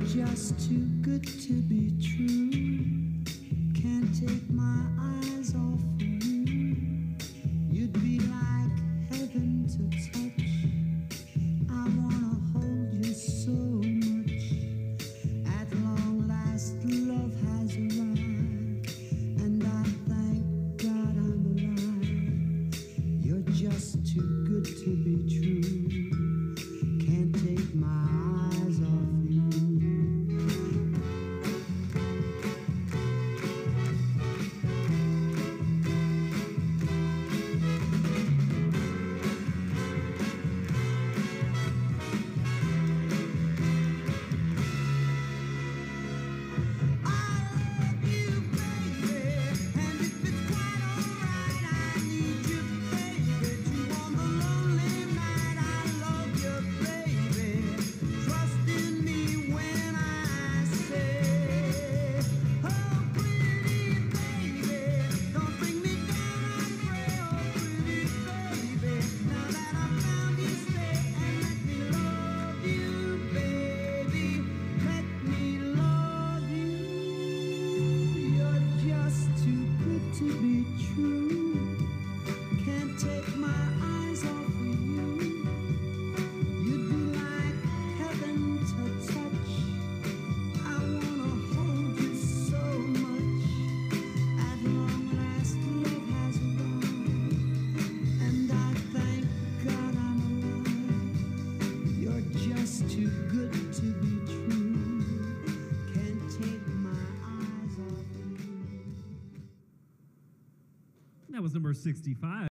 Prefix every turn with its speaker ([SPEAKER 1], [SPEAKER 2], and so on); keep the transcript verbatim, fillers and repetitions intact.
[SPEAKER 1] just too good to be true. Can't take my eyes off of you. You'd be like heaven to touch. I wanna hold you so much. At long last, love has arrived, and I thank God I'm alive. You're just too good to be true. Can't take my eyes off you. To be true, can't take my eyes off of you. You'd be like heaven to touch. I wanna hold you so much. At long last, love has arrived, and I thank God I'm alive. You're just too good to be true. Can't take my eyes off of you.
[SPEAKER 2] That was number sixty-five.